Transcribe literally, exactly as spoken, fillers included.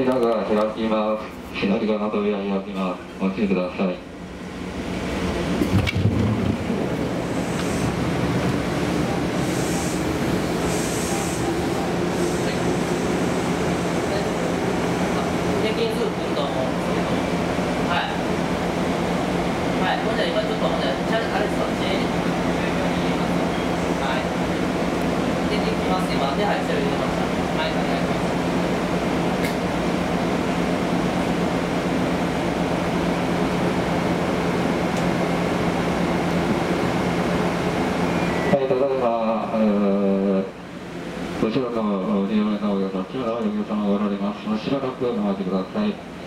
扉が開きます。左側の扉開きます。ご注意ください。後ろのに名前のお客様、おられます。しばらくお待ちください。